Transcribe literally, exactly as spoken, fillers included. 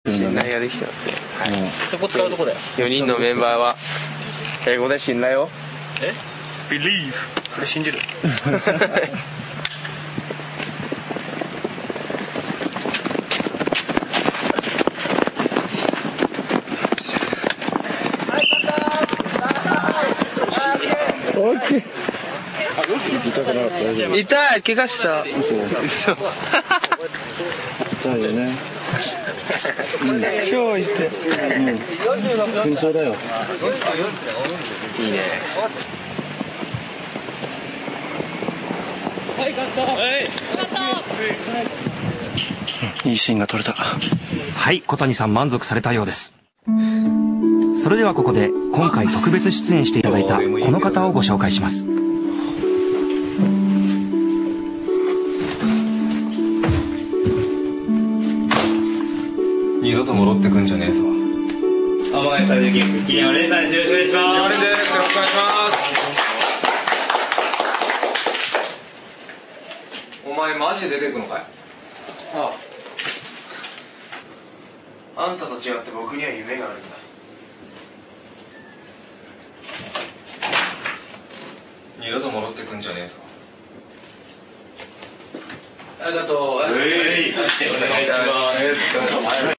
信頼ができてますね。はい。 そこ使うとこだよ。 よにんのメンバーは英語で信頼を。 え ？Believe。それ信じる。 オッケー。痛くなかった？大丈夫？ 痛い、怪我した。 痛いよね。 超痛い。 うん。勲章だよ。 いいね。 はい、カット。はい。カット。 いいシーンが撮れた。 はい、小谷さん満足されたようです。それではここで今回特別出演していただいたこの方をご紹介します。 二度と戻ってくんじゃねえぞ。 天海さんでキング、桐山蓮さんです。よろしくお願いします。 山根です。よろしくお願いします。お前マジで出てくのかい？ ああ。あんたと違って僕には夢があるんだ。 二度と戻ってくんじゃねえぞ。 ありがとう。 はい、お願いします。